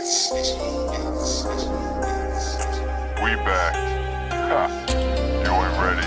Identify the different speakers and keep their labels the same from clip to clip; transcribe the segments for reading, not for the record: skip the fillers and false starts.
Speaker 1: We back. Ha. You ain't ready.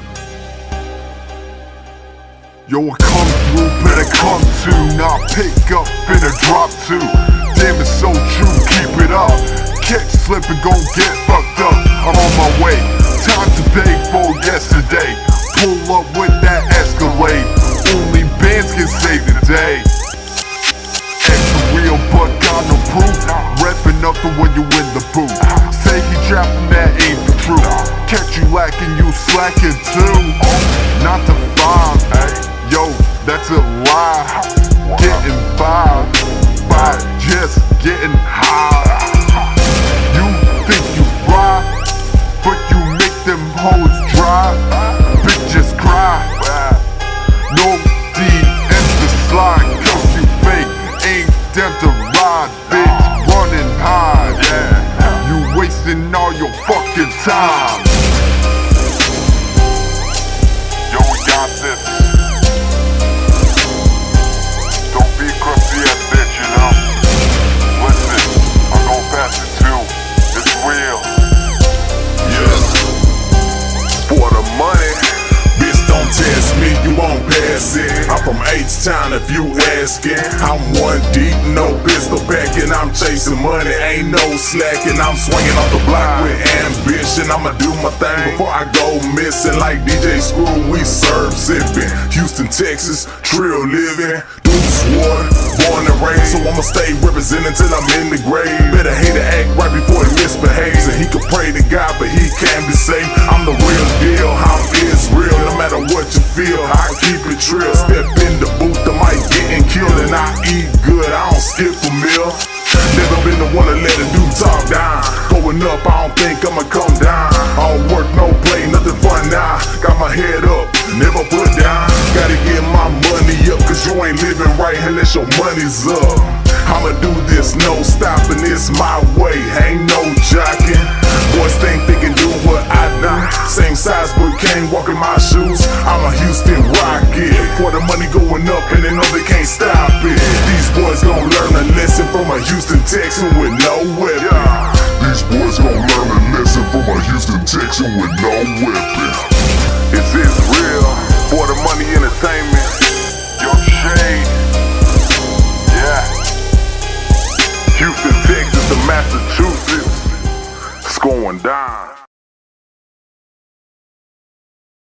Speaker 2: Yo, I come through, better come to. Now pick up in a drop too. Damn, it's so true, keep it up. Catch slipping, gon' get fucked up. I'm on my way, time to pay for yesterday. Pull up with that Escalade. Only bands can save the day. Extra real, but got no proof. Reppin' up the when you in the booth. Say he trappin', that ain't the truth. Catch you lacking, you slacking too. Not the vibe, yo, that's a lie. Getting by just getting high. You think you fly, but you make them hoes dry. Bitches cry. No DMs to slide, cause you fake. Ain't them to ride, bitch, running high. You wasting all your fucking time.
Speaker 1: Yo, we got this. Don't be a crusty ass bitch, you know. Listen, I'm gon' pass it too. It's real.
Speaker 3: Yes. For the money, bitch, don't test me, you won't pass it. I'm from H-Town if you asking. I'm one deep, no pistol backing. I'm chasing money, ain't no slacking. I'm swinging off the block with ambition. I'ma do my thing before I go missing. Like DJ Screw, we serve sipping. Houston, Texas, trill living. Deuce Water, born and raised, so I'ma stay representing till I'm in the grave. Better hate to act right before he misbehaves. And he could pray to God, but he can't be saved. I'm the real deal, I'm Israel. No matter what you feel, I keep it trill. Step in the booth, I might getting killed. And I eat good, I don't skip a meal. Never been the one to let a dude talk down. Going up, I don't think I'ma come down. I don't work, no play, nothing fun now. Got my head up, never put down. Gotta get my money up, cause you ain't living right unless your money's up. I'ma do this, no stopping, it's my way, ain't no jocking. Boys think they can do what I do. Same size, but can't walk in my shoes. I'm a Houston Rocket. For the money going up and they know they can't stop it. These boys gon' learn a lesson from a Houston Texan with no weapon.
Speaker 2: These boys gon' learn a lesson from a Houston Texan with no weapon.